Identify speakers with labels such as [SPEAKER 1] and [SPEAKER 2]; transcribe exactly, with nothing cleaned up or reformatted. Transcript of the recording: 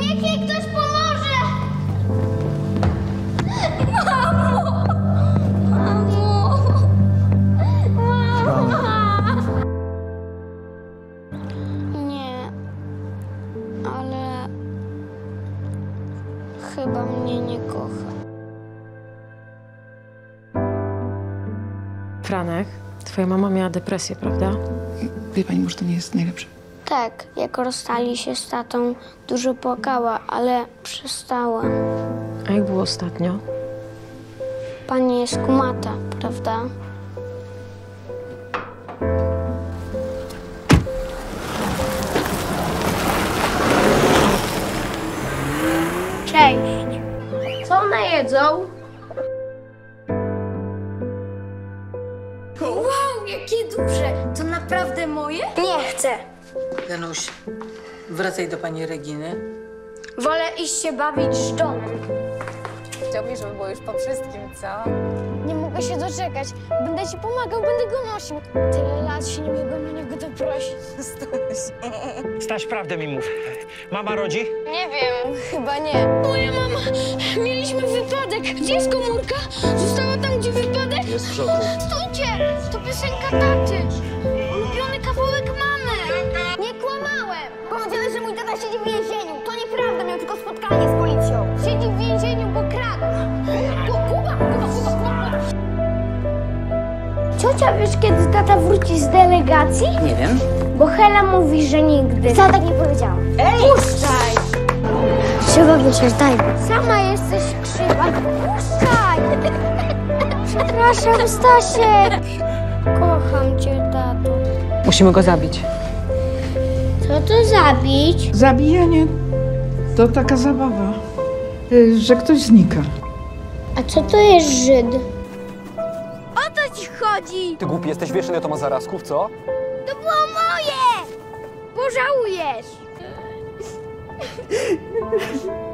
[SPEAKER 1] Niech jej ktoś pomoże! Mamo! Mamo! Mama! Nie, ale chyba mnie nie kocha.
[SPEAKER 2] Franek, twoja mama miała depresję, prawda?
[SPEAKER 3] Wie pani, może to nie jest najlepsze.
[SPEAKER 1] Tak, jak rozstali się z tatą, dużo płakała, ale przestała.
[SPEAKER 2] A jak było ostatnio?
[SPEAKER 1] Pani jest kumata, prawda? Cześć. Co one jedzą?
[SPEAKER 4] Wow, jakie duże! To naprawdę moje?
[SPEAKER 1] Nie chcę.
[SPEAKER 5] Januś, wracaj do pani Reginy.
[SPEAKER 1] Wolę iść się bawić z Johnem.
[SPEAKER 4] Chciałbyś, żeby było już po wszystkim, co?
[SPEAKER 1] Nie mogę się doczekać. Będę ci pomagał, będę go nosił. Tyle lat się nie mogłem na niego doprosić.
[SPEAKER 6] Staś, prawdę mi mów. Mama rodzi?
[SPEAKER 1] Nie wiem, chyba nie. Moja mama! Mieliśmy wypadek. Gdzie jest komórka? Została tam, gdzie wypadek?
[SPEAKER 6] Jest w szoku.
[SPEAKER 1] Stójcie! To piosenka taty. Ulubiony kawałek mamy. Nie kłamałem. Powiedziałeś, że mój tata siedzi w więzieniu. To nieprawda, miał tylko spotkanie z policją. Siedzi w więzieniu, bo kradł. Kuba, Kuba, Kuba, Kuba. Ciocia, wiesz, kiedy tata wróci z delegacji?
[SPEAKER 5] Nie wiem.
[SPEAKER 1] Bo Hela mówi, że nigdy. Wcale tak nie powiedziałam. Ej! Puszczaj! Trzeba wyciąć, daj. Sama jesteś krzywa. Puszczaj! Przepraszam, Stasiek. Kocham cię, tato.
[SPEAKER 2] Musimy go zabić.
[SPEAKER 1] Co to zabić?
[SPEAKER 3] Zabijanie to taka zabawa, y, że ktoś znika.
[SPEAKER 1] A co to jest Żyd? O to ci chodzi!
[SPEAKER 7] Ty głupi jesteś, wiesz ile to ma zarazków, co?
[SPEAKER 1] To było moje! Pożałujesz!